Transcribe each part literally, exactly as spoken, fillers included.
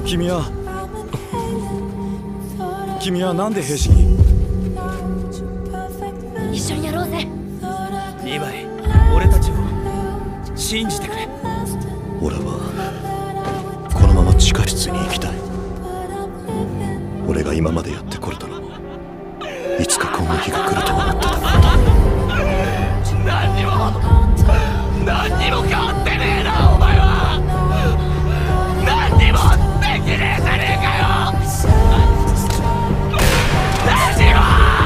君は君はなんで兵士に？ 一緒にやろうぜ。 リヴァイ、俺たちを信じてくれ。 俺はこのまま地下室に行きたい。俺が今までやってこれたのもいつかこんな日が来ると思ってた。 何にも何にも変わってねえな、お前は。何にもできねえじゃねえかよ。何にも。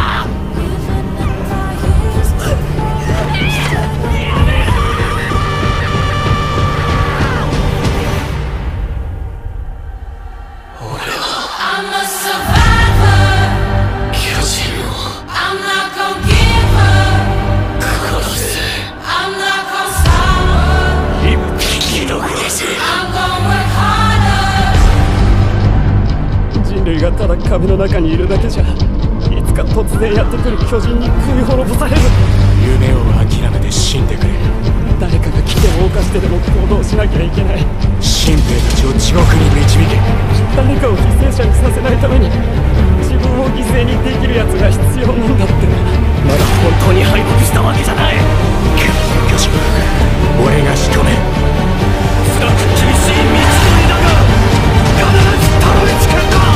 人類がただ壁の中にいるだけじゃ、いつか突然やってくる巨人に食い滅ぼされる。 夢を諦めて死んでくれ。 誰かが危険を冒してでも行動しなきゃいけない。 新兵たちを地獄に導け。 誰かを犠牲者にさせないために自分を犠牲にできるやつが必要なんだって。 まだ本当に敗北したわけじゃない。 巨人俺が仕留め。 辛く厳しい道のりだが必ずたどり着けるんだ。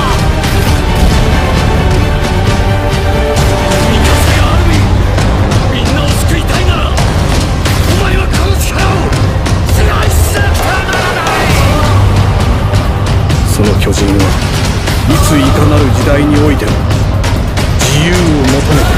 味方があるみんなを救いたいならお前はこの力を支配しなくてはならない。 その巨人はいついかなる時代においても自由を求めて